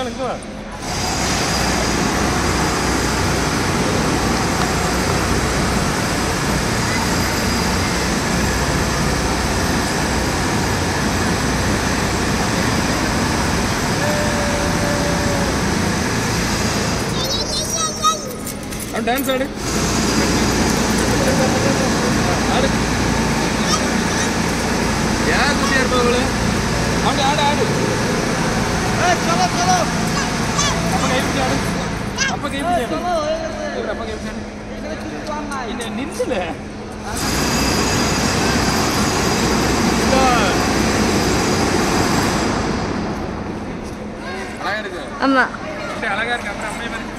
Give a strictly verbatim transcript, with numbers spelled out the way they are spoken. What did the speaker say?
இங்க வா. டான்ஸ் ஆடு ஆடு யார் குட்டியா இருப்பாங்கள ஆடு ஆடு ஆடு चलो चलो அப்பா கை பிடி ஆடு அப்பா கை பிடி ஆடு அப்பா கை பிடி ஆடு என்ன நின்னுல அழகா இருக்கு ஆமா அழகா இருக்கு அப்புறம் அப்படியே